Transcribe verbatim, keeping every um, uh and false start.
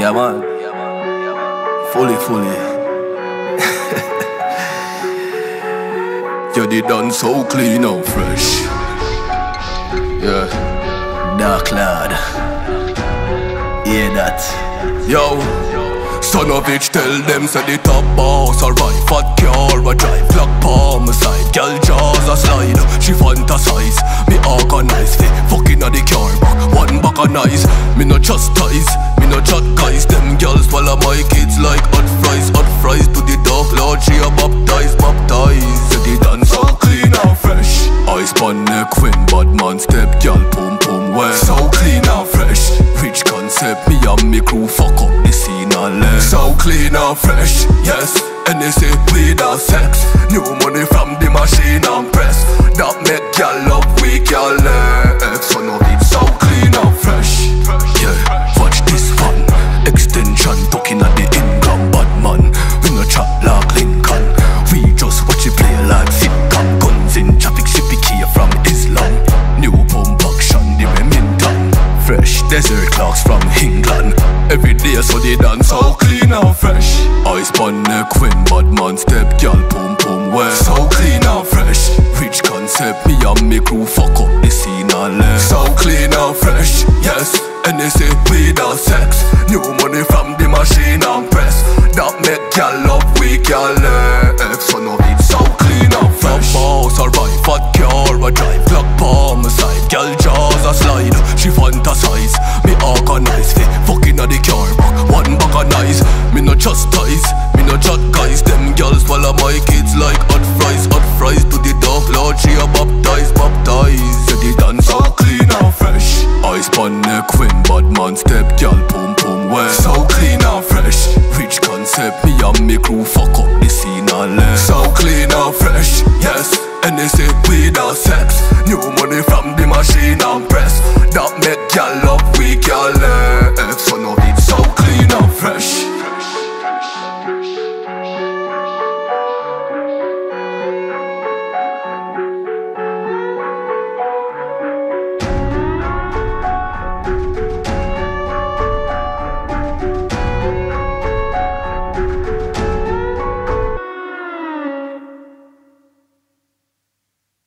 Yeah, man. Fully, fully. You did done so clean and fresh. Yeah. Dark lad. Hear that? Yo. Son of bitch, tell them say the top boss alright. Fat car a drive, black palm side. Girl jaws a slide, she fantasize. Me organize, fi fucking at the car back. One back a nice, me no chastise, me no chat guys. Them girls swallow my kids like hot fries. Hot fries to the dog lord, she a baptize, baptize. Say the dance so clean and fresh. Ice pan neck when bad man step, girl pum pum well. So clean and fresh, rich concept. Me and me crew fuck up the scene and left. So clean and fresh, yes. And they say weed and sex. New money from the machine and press. That make y'all love weak, y'all legs. Son of it so clean and fresh. Yeah, watch this fun. Extension talking at the income. Bad man, we no chat like Lincoln. We just watch it play like sitcom. Guns in traffic, shippy key from Islam. New pump action, the Remington. Fresh desert clocks from England. Every day so they dance so clean and fresh. Ice pan neck when bad man step, girl pum pum well. So clean and fresh, rich concept. Me and me crew fuck up the scene and left. So clean and fresh, yes. And they say weed and sex. New money from the machine and press. That make y'all love weak, y'all legs. Son of it so clean and fresh. Fat boss alright, fat car a drive, black palm side. Girl jaws a slide, she fantasize. Me organize, fi fucking at the car back. One back a nice, me no chastise, me no chat guys. Them girls swallow my kids like hot fries. Hot fries to the dog lord, she a baptize, baptize. Say the dance so clean and fresh. Ice pan neck when bad man step, girl pum pum well. So clean and fresh, rich concept. Me and me crew fuck up the scene and left. So clean and fresh, yes. And they say weed and sex.